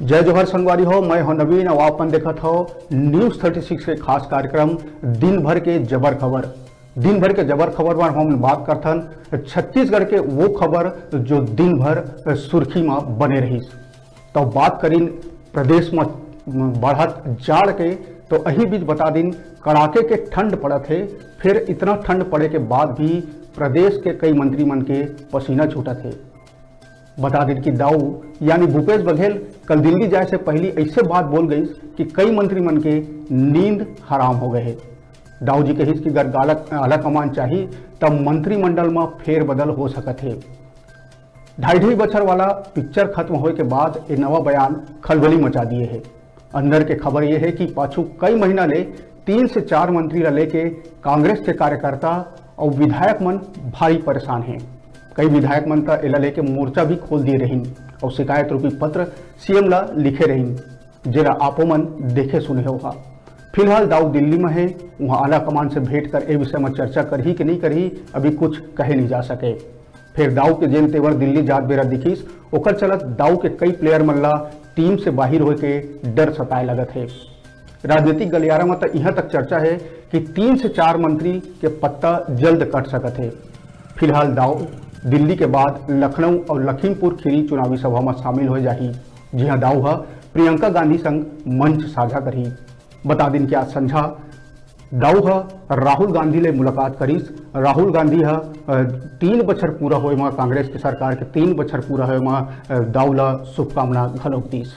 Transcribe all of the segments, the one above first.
जय जोहर संगवारी हो, मैं हूं नवीन और आपन देखत हो न्यूज़ 36 के खास कार्यक्रम दिन भर के जबर खबर। दिन भर के जबर खबर में हम बात करथन छत्तीसगढ़ के वो खबर जो दिन भर सुर्खी में बने रही। तो बात करीन प्रदेश में बढ़त जाड़ के, तो अही बीच बता दिन कड़ाके के ठंड पड़त है। फिर इतना ठंड पड़े के बाद भी प्रदेश के कई मंत्री मन के पसीना छूटत है। बता दें कि दाऊ यानी भूपेश बघेल कल दिल्ली जाए से पहले ऐसे बात बोल गई कि कई मंत्री मन के नींद हराम हो गए है। दाऊ जी कहिस कि अगर आला कमान चाहिए तब मंत्रिमंडल में फेरबदल हो सकत है। 2.5 बछर वाला पिक्चर खत्म होए के बाद ये नवा बयान खलबली मचा दिए है। अंदर के खबर ये है कि पाछू कई महीना ले 3 से 4 मंत्री ला लेके कांग्रेस के कार्यकर्ता और विधायक मन भारी परेशान हैं। कई विधायक मन का एला लेके मोर्चा भी खोल दिए रही और शिकायत रूपी पत्र सीएम ला लिखे रही, जेला आपो मन देखे सुने होगा। फिलहाल दाऊ दिल्ली में है, वहाँ आला कमान से भेंट कर ए विषय में चर्चा करही कि नहीं करही अभी कुछ कहे नहीं जा सके। फिर दाऊ के जेन तेवर दिल्ली जात बेरा दिखीस, ओकर चलत दाऊ के कई प्लेयर मन ला टीम से बाहर होए के डर सताए लगत है। राजनीतिक गलियारा में तो यहाँ तक चर्चा है कि 3 से 4 मंत्री के पत्ता जल्द कट सकत है। फिलहाल दाऊ दिल्ली के बाद लखनऊ और लखीमपुर खीरी चुनावी सभा में शामिल हो जाही, जिहाँ दाऊ प्रियंका गांधी संग मंच साझा करही। बता दिन कि आज संझा दाऊ राहुल गांधी ले मुलाकात करीस। राहुल गांधी 3 बछर पूरा होए में कांग्रेस के सरकार के 3 बछर पूरा होए में दाऊ ला शुभकामना घलोक दीस।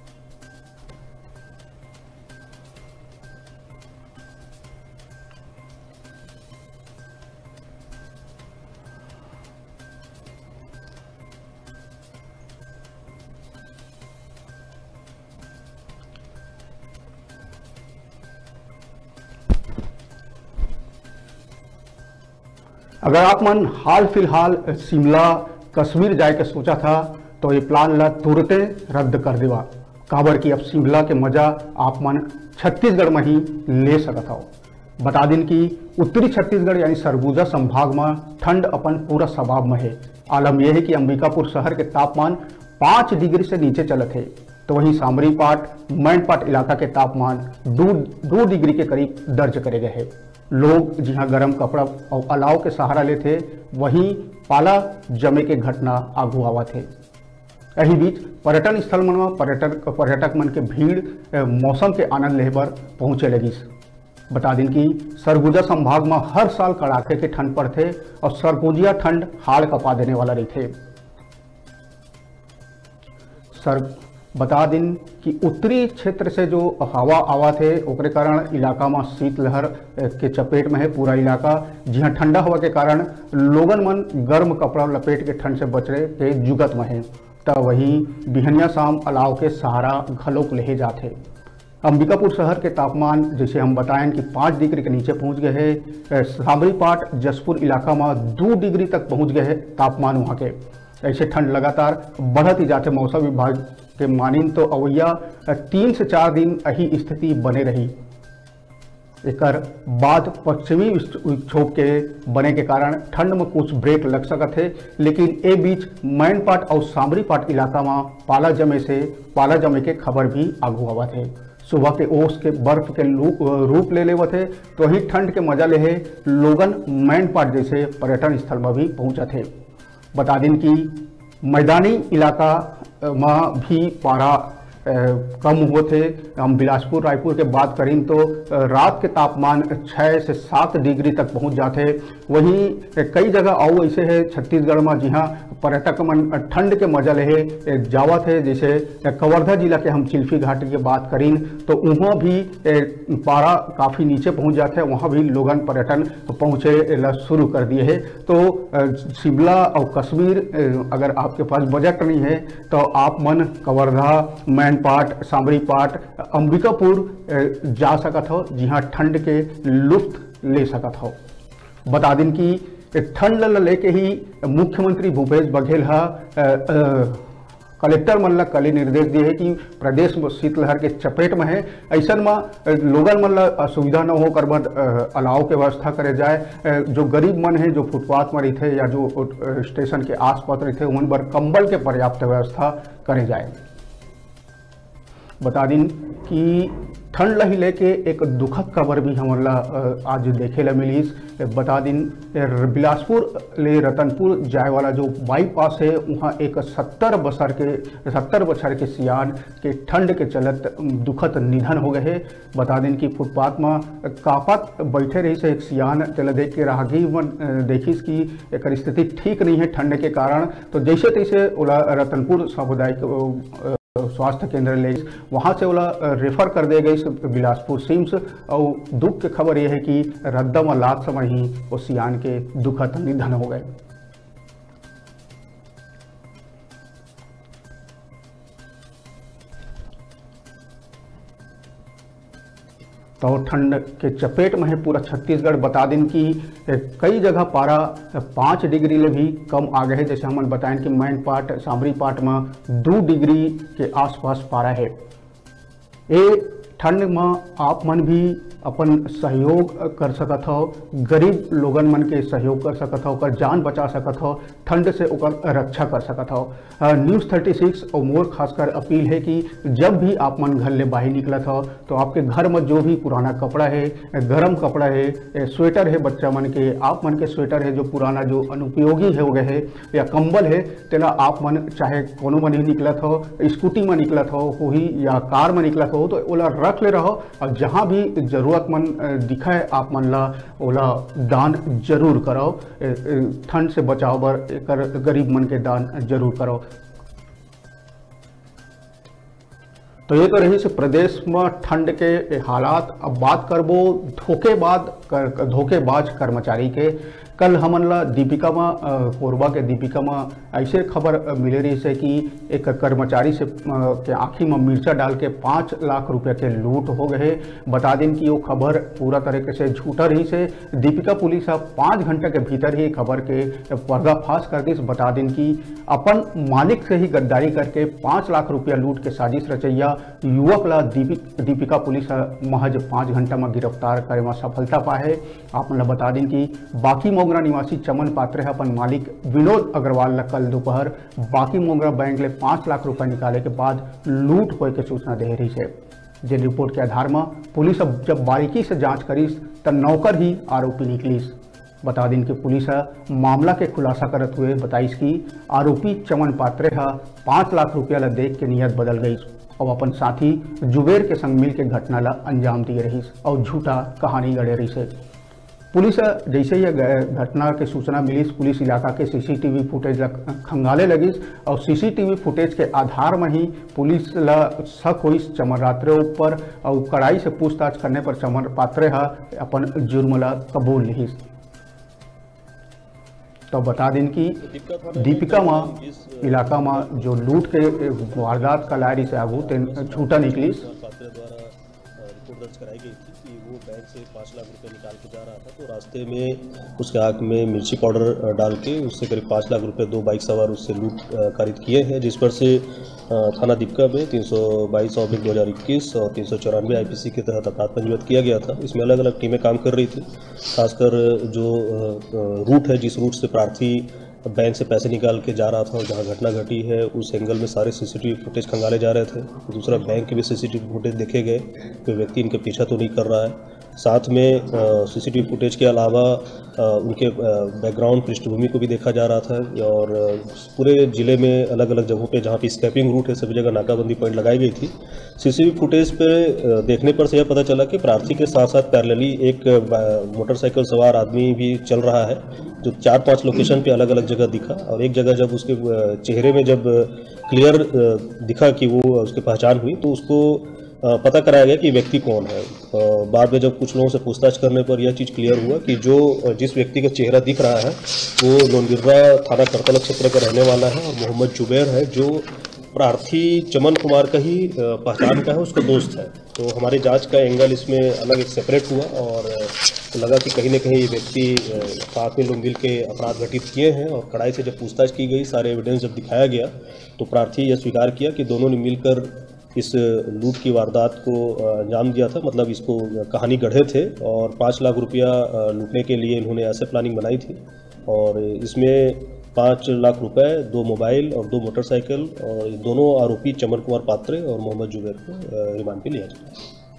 अगर आप मन हाल फिलहाल शिमला कश्मीर जाए के सोचा था तो ये प्लान ला तुरंते रद्द कर देवा, काबर कि अब शिमला के मजा आप मन छत्तीसगढ़ में ही ले सकत हो। बता दिन कि उत्तरी छत्तीसगढ़ यानी सरगुजा संभाग में ठंड अपन पूरा स्वभाव में है। आलम यह है कि अंबिकापुर शहर के तापमान 5 डिग्री से नीचे चलत है, तो वहीं सामरीपाट मैनपाट इलाका के तापमान 2 डिग्री के करीब दर्ज करे गए हैं। लोग जहां गर्म कपड़ा और अलाव के सहारा लेते, वहीं पाला जमे के घटना आगू आवा थे। यही बीच पर्यटन स्थल मन में पर्यटक मन के भीड़ मौसम के आनंद ले बर पहुंचे लगिस। बता दिन कि सरगुजा संभाग में हर साल कड़ाके के ठंड पड़ते और सरगुजिया ठंड हाड़ कपा देने वाला रहते। बता दिन कि उत्तरी क्षेत्र से जो हवा आवा थे ओकरे कारण इलाका में शीतलहर के चपेट में है पूरा इलाका, जहाँ ठंडा हवा के कारण लोगन मन गर्म कपड़ा लपेट के ठंड से बचने के जुगत में है। तब वही बिहनिया शाम अलाव के सहारा घलोक ले जाते। अंबिकापुर शहर के तापमान जैसे हम बताएं कि 5 डिग्री के नीचे पहुंच गए हैं। सामरीपाट जसपुर इलाका में 2 डिग्री तक पहुंच गए हैं तापमान वहाँ के। ऐसे ठंड लगातार बढ़त ही जाते। मौसम विभाग के मानिन तो अवैया 3 से 4 दिन यही स्थिति बने रही। एकर बाद पश्चिमी विक्षोभ के बने के कारण ठंड में कुछ ब्रेक लग सकत है, लेकिन ए बीच मैनपाट और सामरीपाट इलाका में पाला जमे के खबर भी आगू आवा थे। सुबह के ओस के बर्फ के रूप ले लेवत है, तो वही ठंड के मजा ले है लोगन मैनपाट जैसे पर्यटन स्थल में भी पहुंचा थे। बता दिन कि मैदानी इलाका में भी पारा कम हुए थे। हम बिलासपुर रायपुर के बात करें तो रात के तापमान 6 से 7 डिग्री तक पहुंच जाते। वहीं कई जगह आओ ऐसे है छत्तीसगढ़ में जहाँ पर्यटक मन ठंड के मजा ले जावत है। जैसे कवर्धा जिला के हम चिल्फी घाटी की बात करें तो वहाँ भी पारा काफ़ी नीचे पहुंच जाते हैं, वहाँ भी लोगन पर्यटन पहुँचे शुरू कर दिए है। तो शिमला और कश्मीर अगर आपके पास बजट नहीं है तो आप मन कवर्धा मैनपाट सामरीपाट अंबिकापुर जा सकत हो, जहाँ ठंड के लुत्फ ले सकत हो। बता दिन कि ठंड लेके ही मुख्यमंत्री भूपेश बघेल कलेक्टर मन ला कल निर्देश दिए है कि प्रदेश में शीतलहर के चपेट में है, ऐसा में लोगन मन ला असुविधा न हो कर बाद अलाव के व्यवस्था करे जाए। जो गरीब मन है जो फुटपाथ में रहते या जो स्टेशन के आसपास रहते उन पर कंबल के पर्याप्त व्यवस्था करे जाए। बता दिन कि ठंड लही लेके एक दुखद खबर भी हमला आज देखे ला मिली। बता दिन बिलासपुर ले रतनपुर जाए वाला जो बाईपास है वहाँ एक 70 बछर के सियान के ठंड के चलत दुखद निधन हो गए है। बता दिन कि फुटपाथ में कापत बैठे रही से एक सियान तेला देख के राहगीर मन देखिस कि एक स्थिति ठीक नहीं है ठंड के कारण, तो जैसे तैसे ओला रतनपुर सामुदायिक स्वास्थ्य केंद्र ले वहाँ से ओला रेफर कर दे गई बिलासपुर सिम्स। और दुख की खबर यह है कि रद्दा में लात समय ही वो सियान के दुखद निधन हो गए। तो ठंड के चपेट में है पूरा छत्तीसगढ़। बता दिन कि कई जगह पारा 5 डिग्री ले भी कम आ गए है। जैसे हम बताएं कि मैन पार्ट सामरी पार्ट में 2 डिग्री के आसपास पारा है। ये ठंड में आप मन भी अपन सहयोग कर सकत हो, गरीब लोगन मन के सहयोग कर सकत हो, ओकर जान बचा सकत हो, ठंड से ओकर रक्षा कर सकत हो। न्यूज़ 36 और मोर खासकर अपील है कि जब भी आप मन घर ले बाहर निकलत हो तो आपके घर में जो भी पुराना कपड़ा है, गर्म कपड़ा है, स्वेटर है बच्चा मन के, आप मन के स्वेटर है जो पुराना जो अनुपयोगी हो गए है या कंबल है, तेला आप मन चाहे कोनो मन ही निकलत हो, स्कूटी में निकलत हो ही या कार में निकलत हो, तो ओला रख ले रहो। और जहाँ भी जरूरतमंद दिखाए आप मन ला ओला दान जरूर करो। ठंड से बचाव बर एकर गरीब मन के दान जरूर करो। तो ये तो रही से प्रदेश में ठंड के हालात। अब बात करबो धोखेबाज कर्मचारी के। कल हमन ला दीपिका में कोरबा के दीपिका में ऐसे खबर मिले रही से कि एक कर्मचारी से के आँखी में मिर्चा डाल के 5 लाख रुपए के लूट हो गए। बता दें कि वो खबर पूरा तरीके से झूठा रही से दीपिका पुलिस 5 घंटे के भीतर ही खबर के पर्दाफाश कर दी। बता दें कि अपन मालिक से ही गद्दारी करके 5 लाख रुपया लूट के साजिश रचैया युवक ला दीपिका पुलिस महज 5 घंटा में गिरफ्तार करे में सफलता पाए। आप मन बता दें कि बाकी मोंगरा निवासी चमन पात्रे अपन मालिक विनोद अग्रवाल ला कल दोपहर बाकी मोंगरा बैंक ले 5 लाख रुपए निकाले के बाद लूट होए के सूचना दे रही है। जिन रिपोर्ट के आधार में पुलिस अब जब बारीकी से जांच करीस तब नौकर ही आरोपी निकलीस। बता दें कि पुलिस मामला के खुलासा करते हुए बताइस कि आरोपी चमन पात्रे 5 लाख रुपया ला देख के नियत बदल गई और अपन साथी जुबेर के संग मिल के घटना ला अंजाम दिए रही और झूठा कहानी गढ़े रही से। पुलिस जैसे ही घटना के सूचना मिली, पुलिस इलाका के सीसीटीवी फुटेज खंगाले लगी और सीसीटीवी फुटेज के आधार में ही पुलिस ला शक हुई चमन पात्रे ऊपर और कड़ाई से पूछताछ करने पर चमन पात्रे अपन जुर्म ला कबूल ली। तो बता दें कि दीपिका में इलाका में जो लूट के वारदात का लारी से आगू छूटा निकली। रिपोर्ट दर्ज कराई गई थी कि वो बैंक से 5 लाख रुपए निकाल के जा रहा था, तो रास्ते में उसके आँख में मिर्ची पाउडर डाल के उससे करीब 5 लाख रुपए 2 बाइक सवार उससे लूट कारित किए हैं, जिस पर से थाना दीपिका में 322/2021 और 394 IPC के तहत अपराध पंजीबद्ध किया गया था। इसमें अलग अलग टीमें काम कर रही थी। खासकर जो रूट है, जिस रूट से प्रार्थी बैंक से पैसे निकाल के जा रहा था और जहां घटना घटी है उस एंगल में सारे सीसीटीवी फुटेज खंगाले जा रहे थे। दूसरा, बैंक के भी सीसीटीवी फुटेज देखे गए, कोई व्यक्ति इनके पीछा तो नहीं कर रहा है। साथ में सीसीटीवी फुटेज के अलावा उनके बैकग्राउंड पृष्ठभूमि को भी देखा जा रहा था और पूरे ज़िले में अलग अलग जगहों पे जहाँ पे स्कैपिंग रूट है सभी जगह नाकाबंदी पॉइंट लगाई गई थी। सीसीटीवी फुटेज पे देखने पर से यह पता चला कि प्रार्थी के साथ साथ पैरेलली एक मोटरसाइकिल सवार आदमी भी चल रहा है, जो 4-5 लोकेशन पे अलग अलग जगह दिखा और एक जगह जब उसके चेहरे में जब क्लियर दिखा कि वो उसकी पहचान हुई तो उसको पता कराया गया कि व्यक्ति कौन है। बाद में जब कुछ लोगों से पूछताछ करने पर यह चीज़ क्लियर हुआ कि जिस व्यक्ति का चेहरा दिख रहा है वो लोनगिर्रा थाना करतला क्षेत्र का रहने वाला है और मोहम्मद जुबैर है, जो प्रार्थी चमन कुमार का ही पहचान का है, उसका दोस्त है। तो हमारी जांच का एंगल इसमें अलग एक सेपरेट हुआ और लगा कि कहीं न कहीं ये व्यक्ति साथ में लोग मिल के अपराध घटित किए हैं और कड़ाई से जब पूछताछ की गई, सारे एविडेंस जब दिखाया गया तो प्रार्थी यह स्वीकार किया कि दोनों ने मिलकर इस लूट की वारदात को अंजाम दिया था, मतलब इसको कहानी गढ़े थे और 5 लाख रुपया लूटने के लिए इन्होंने ऐसे प्लानिंग बनाई थी। और इसमें 5 लाख रुपए, 2 मोबाइल और 2 मोटरसाइकिल, और ये दोनों आरोपी चमन कुमार पात्रे और मोहम्मद जुबैर को रिमांड पे लिया जाए।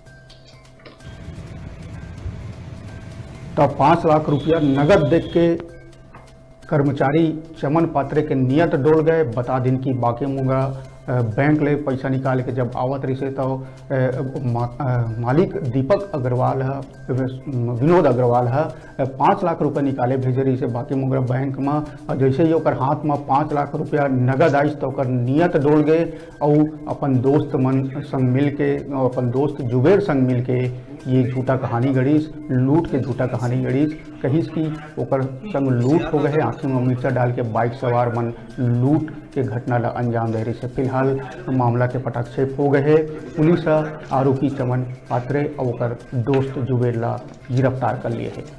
तो 5 लाख रुपया नगद देख के कर्मचारी चमन पात्रे के नियत डोल गए। बता दिन की बाकी मुंगा बैंक ले पैसा निकाल के जब आवत रही से तो मालिक दीपक अग्रवाल है, विनोद अग्रवाल है, 5 लाख रुपये निकाले भेजे रही से बाकी मुंगरा बैंक में। और जैसे ही ओकर हाथ में 5 लाख रुपया नगद आइस तो ओकर नियत डोल गए और अपन दोस्त मन संग मिल के, अपन दोस्त जुबेर संग मिल के ये झूठा कहानी गढ़ीस, लूट के झूठा कहानी गढ़ीस। कहिस की ओकर संग लूट हो गए, आँखी में मिर्चा डाल के बाइक सवार मन लूट के घटना ला अंजाम दे रही से। फिलहाल मामला के पटाक्षेप हो गए। पुलिस आरोपी चमन पात्रे और ओकर दोस्त जुबेर ला गिरफ्तार कर लिए है।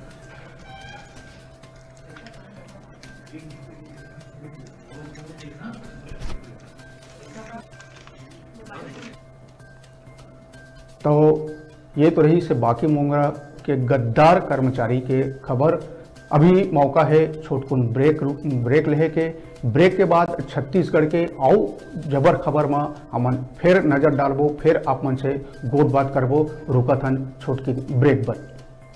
तो ये तो रही से बाकी मुंगरा के गद्दार कर्मचारी के खबर। अभी मौका है छोटकुन ब्रेक लेहे के। ब्रेक के बाद छत्तीसगढ़ के और जबर खबर में हमन फिर नजर डालबो, फिर आप मन से गोद बात करबो। रुकत हन छोटकी ब्रेक पर।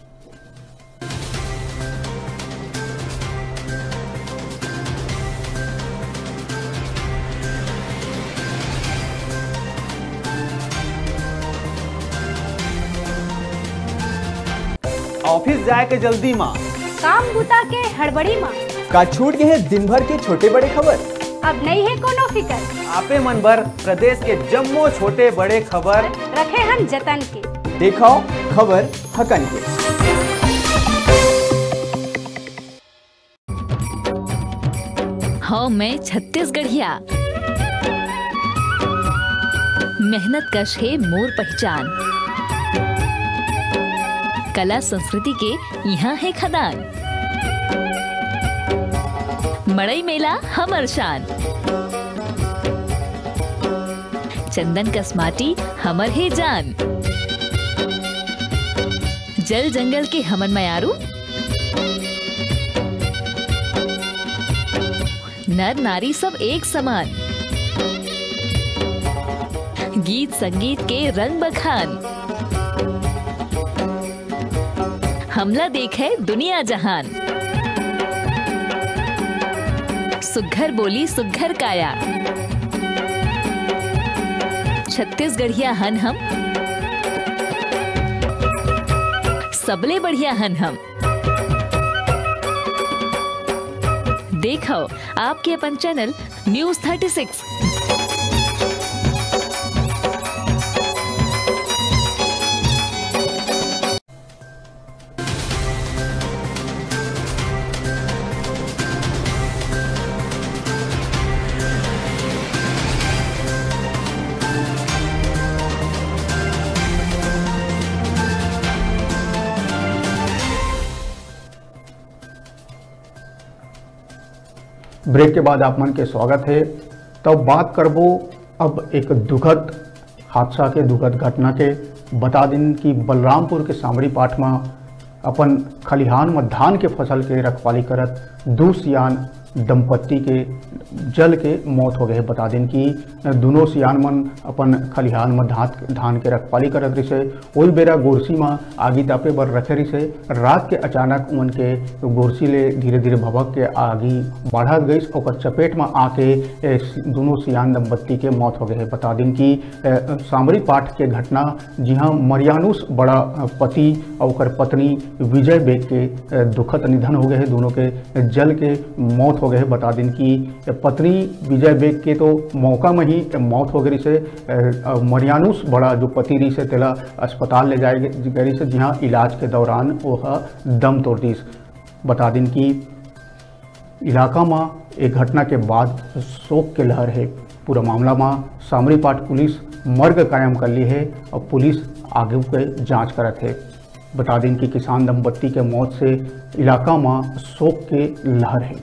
ऑफिस जाए के जल्दी माँ, काम बुता के हड़बड़ी माँ, का छूट गए हैं दिन भर के छोटे बड़े खबर। अब नहीं है कोनो फिकर, आपे मन भर प्रदेश के जम्मो छोटे बड़े खबर रखे हम जतन के। देखो खबर हकन के। हाँ, मैं छत्तीसगढ़िया, मेहनत कश है मोर पहचान, कला संस्कृति के यहाँ है खदान, मड़ई मेला हमर शान, चंदन कसमाटी हमर है जान, जल जंगल के हमन मयारू, नर नारी सब एक समान, गीत संगीत के रंग बखान, हमला देखे दुनिया जहान, सुघर बोली सुघर काया, छत्तीसगढ़िया हन हम, सबले बढ़िया हन हम। देखो आपके अपन चैनल न्यूज़ 36। ब्रेक के बाद आप मन के स्वागत है। तब बात करबो अब एक दुखद हादसा के, दुखद घटना के। बता दिन कि बलरामपुर के सामरी पाठ में अपन खलिहान में धान के फसल के रखवाली करत 2 सियान दंपत्ति के जल के मौत हो गए। बता दिन कि दोनों सियान मन अपन खलिहान में धान के रखवाली करत रही से। वही बेरा गोरसी में आगी तापे बर रखे रही से। रात के अचानक उन के गोरसी ले धीरे धीरे भभक के आगी बढ़त गई और चपेट में आके दोनों सियान दंपत्ति के मौत हो गए। बता दिन कि सामरी पाठ के घटना जहाँ मरियानुस बड़ा पति और पत्नी विजय बेग के दुखद निधन हो गए। दोनों के जल के मौत हो गए। बता दिन कि पत्नी विजय बेग के तो मौका में ही मौत हो गई से। मरियानुस बड़ा जो पति रही से तेला अस्पताल ले जाए गई से, जहाँ इलाज के दौरान वह दम तोड़ दी। बता दिन कि इलाका में एक घटना के बाद शोक के लहर है। पूरा मामला में सामरी पाठ पुलिस मर्ग कायम कर ली है और पुलिस आगे के जांच करत है। बता दिन कि किसान दंपत्ति के मौत से इलाका में शोक के लहर है।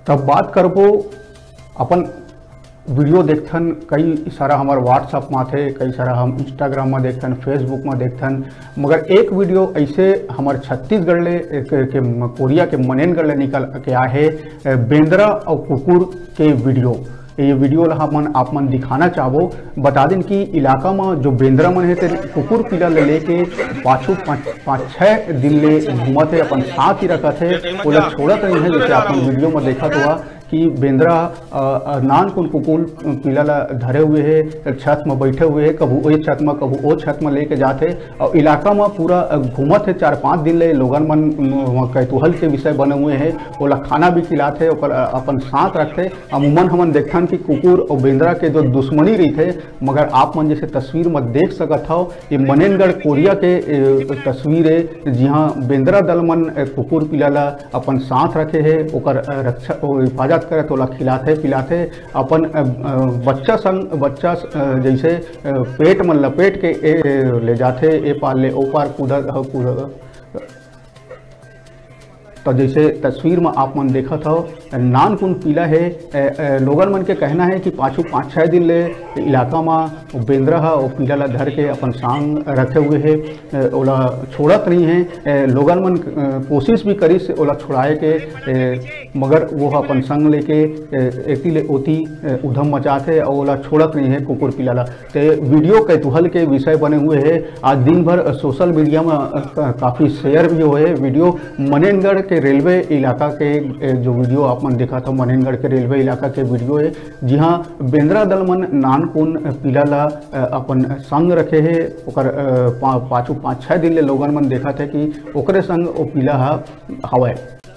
तब बात करबो अपन वीडियो देखथन कई सारा हमार व्हाट्सअप में थे, कई सारा हम इंस्टाग्राम में देखथन, फेसबुक में देखथन, मगर एक वीडियो ऐसे हमार छत्तीसगढ़ ले के कोरिया के मनेनगढ़ ले निकल के आए बेंद्रा और कुकुर के वीडियो। ये वीडियो ला हमन आप मन दिखाना चाहबो। बता दें कि इलाका में जो बेंद्रा मन है कुकुर पिला ले लेके पाछू 5-6 दिन ले घूमत है, अपन साथ ही रखत है, वो लोग छोड़त नहीं है। जैसे अपन वीडियो में देखा हुआ कि बेंद्रा नान कुन कुकुर पिला ला धरे हुए है, छत में बैठे हुए है, कभू ए छत में कभू ओ छत में लेके जाते और इलाका में पूरा घूमत है। 4-5 दिन ले लोगन मन कैतूहल के विषय बने हुए हैं, ओला खाना भी खिलाते और अपन साथ रखते। अमूमन हमन देखथन कि कुकुर और बेंद्रा के जो दुश्मनी रही थे, मगर आप मन जैसे तस्वीर में देख सकत हो ये मनेनगढ़ कोरिया के तस्वीर है, जहाँ बेंद्रा दल मन कुकुर पिला ला अपन साथ रखे है, ओकर रक्षा हिफाजत करे, तोला खिलाते पिलाते, अपन बच्चा संग बच्चा जैसे पेट में लपेट के ले जाते, ए पार ले ओ पार कूद। तो जैसे तस्वीर में आप मन देखा था नान कुन पीला है। लोगन मन के कहना है कि पाछू 5-6 दिन ले इलाका में बेंद्रा और पीला ला धर के अपन सांग रखे हुए है, ओला छोड़त नहीं है। लोगन मन कोशिश भी करी से ओला छुड़ाए के, मगर वो अपन संग लेके एक ले ओती उधम मचाते और ओला छोड़त नहीं है कुकुर पीला ला। तो वीडियो कैतूहल के विषय बने हुए है। आज दिन भर सोशल मीडिया में काफ़ी शेयर भी हुए वीडियो। मनेनगढ़ के रेलवे इलाका के जो वीडियो आप मन देखा था, मनेनगढ़ के रेलवे इलाका के वीडियो है, जी हाँ बेंद्रा दल मन नान कुन पीला ला अपन संग रखे है, ओकर पाछू 5-6 दिन ले लोगन मन देखा थे कि ओकरे संग ओ पीला हवय।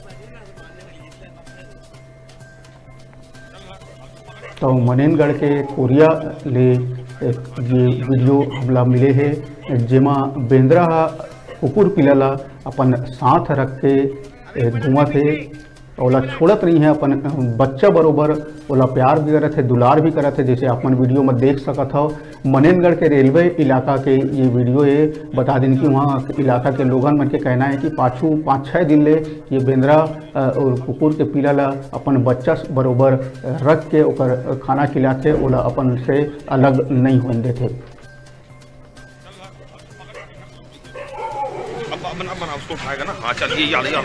तो मनेनगढ़ के कोरिया ले ये वीडियो हमला मिले है, जेमा बेंद्रा कुकुर पिला ला अपन साथ रख के घूमत है, ओला छोड़त नहीं है, अपन बच्चा बरोबर ओला प्यार भी करत है, दुलार भी करत है। जैसे आप मन वीडियो में देख सकत हो मनेनगढ़ के रेलवे इलाका के ये वीडियो है। बता दें कि वहाँ इलाका के लोगन मन के कहना है कि पाछू 5-6 दिन ले ये बेंद्रा और कुकुर के पीला ला अपन बच्चा बरोबर रख के ओकर खाना खिलाते, ओला अपन से अलग नहीं होने देते। बना उसको उठाएगा ना। हाँ चल ये याद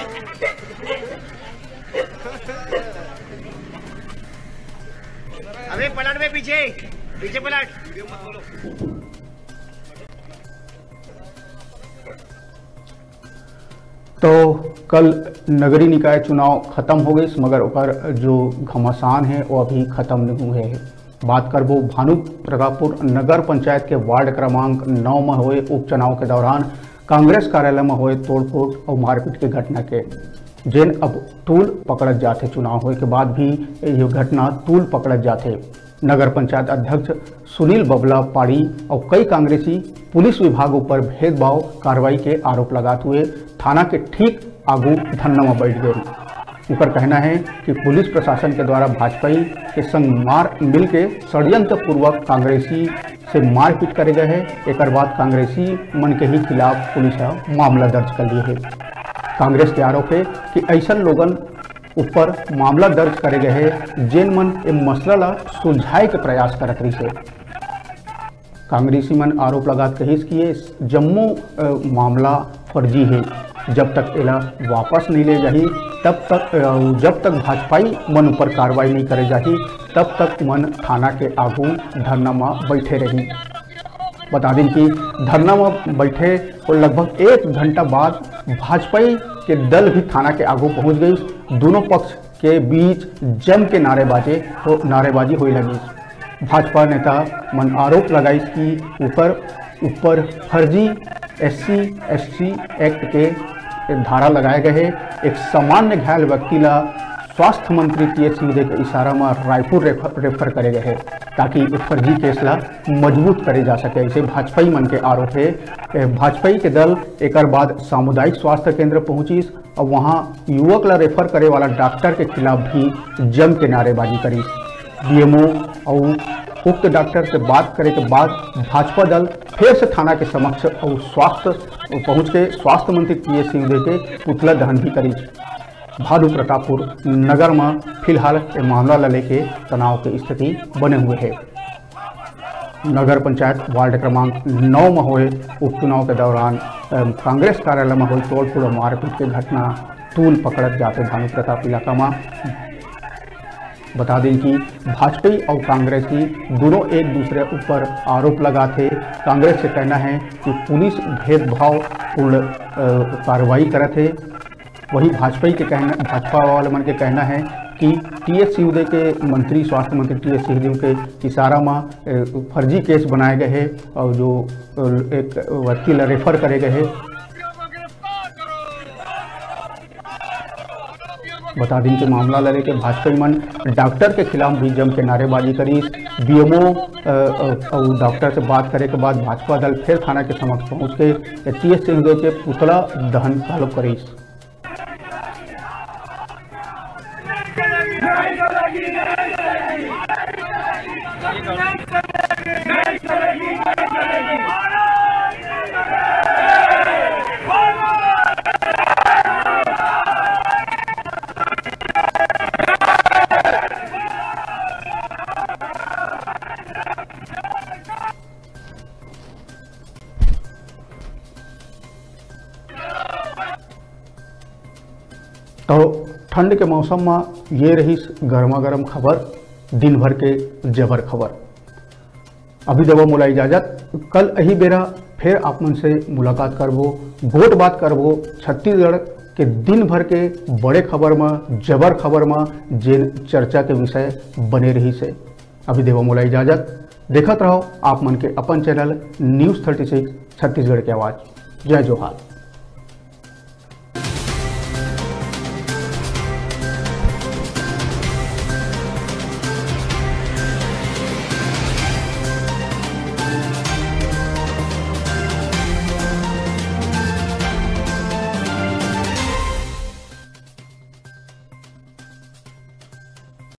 अबे पलट में पीछे पलट। तो कल नगरीय निकाय चुनाव खत्म हो गई, मगर ओकर जो घमासान है वो अभी खत्म नहीं हुए है। बात करबो भानु प्रतापपुर नगर पंचायत के वार्ड क्रमांक 9 में हुए उपचुनाव के दौरान कांग्रेस कार्यालय में हुए तोड़फोड़ और मारपीट की घटना के, जिन अब तूल पकड़त जाते। चुनाव होने के बाद भी ये घटना तूल पकड़त जाते। नगर पंचायत अध्यक्ष सुनील बबला पाड़ी और कई कांग्रेसी पुलिस विभागों पर भेदभाव कार्रवाई के आरोप लगाते हुए थाना के ठीक आगू धरना में बैठ गए। उनका कहना है कि पुलिस प्रशासन के द्वारा भाजपाई के संग मिल के षड्यंत्र पूर्वक कांग्रेसी से मारपीट करे गए है। एक बाद कांग्रेसी मन के ही खिलाफ पुलिस मामला दर्ज कर लिए है। कांग्रेस के आरोप है कि ऐसा लोगन ऊपर मामला दर्ज करे गए है जिन मन ये मसला ला सुलझाए के प्रयास करत रही है। कांग्रेसी मन आरोप लगात कहिस कि ये जम्मू मामला फर्जी है, जब तक एला वापस नहीं ले जाही जब तक भाजपाई मन ऊपर कार्रवाई नहीं करे जाही तब तक मन थाना के आगू धरना में बैठे रही। बता दें कि धरना में बैठे और लगभग 1 घंटा बाद भाजपाई के दल भी थाना के आगू पहुंच गई। दोनों पक्ष के बीच जम के नारेबाजी होने लगी। भाजपा नेता मन आरोप लगाई कि ऊपर फर्जी SC/ST एक्ट के धारा लगाए गए हैं। एक सामान्य घायल व्यक्ति ला स्वास्थ्य मंत्री टीएस सिंहदेव के इशारा में रायपुर रेफर करे गए हैं ताकि एक फर्जी केस ला मजबूत करे जा सके। इसे भाजपाई मन के आरोप है। भाजपाई के दल एक बाद सामुदायिक स्वास्थ्य केंद्र पहुंची और वहां युवक ला रेफर करे वाला डॉक्टर के खिलाफ भी जम के नारेबाजी करी। DMO और उक्त डॉक्टर से बात करे के बाद भाजपा दल फिर से थाना के समक्ष और पहुंच के स्वास्थ्य मंत्री टीएस सिंहदेव के पुतला दहन भी करी। भालू प्रतापपुर नगर में फिलहाल ये मामला ला लेके तनाव की स्थिति बने हुए है। नगर पंचायत वार्ड क्रमांक 9 में हुए उपचुनाव के दौरान कांग्रेस कार्यालय में हुई तोड़फोड़ और मारपीट की घटना तूल पकड़त जाते भालू प्रताप इलाका में। बता दें कि भाजपा और कांग्रेसी दोनों एक दूसरे ऊपर आरोप लगाते। कांग्रेस से कहना है कि पुलिस भेदभाव पूर्ण कार्रवाई करे थे, वही भाजपा वाले मन के कहना है कि टीएस सिंहदेव के मंत्री स्वास्थ्य मंत्री टीएस सिंहदेव के इशारा में फर्जी केस बनाए गए हैं और जो एक व्यक्ति ला रेफर करे गए हैं। बता दें कि मामला लड़े के भाजपा मन डॉक्टर के खिलाफ भी जम के नारेबाजी करी। बीएमओ और डॉक्टर से बात करे के बाद भाजपा दल फिर थाना के समक्ष पहुंच के टीएस सिंहदेव के पुतला दहन चालू करी। तो ठंड के मौसम में ये रही गर्मा गर्म खबर, दिन भर के जबर खबर। अभी देवो मोला इजाजत, कल यही बेरा फिर आप मन से मुलाकात करबो, गोट बात करबो छत्तीसगढ़ के दिन भर के बड़े खबर में, जबर खबर में जिन चर्चा के विषय बने रही से। अभी देवो मोला इजाजत, देखत रहो आप मन के अपन चैनल न्यूज़ 36 छत्तीसगढ़ की आवाज़। जय जोहार।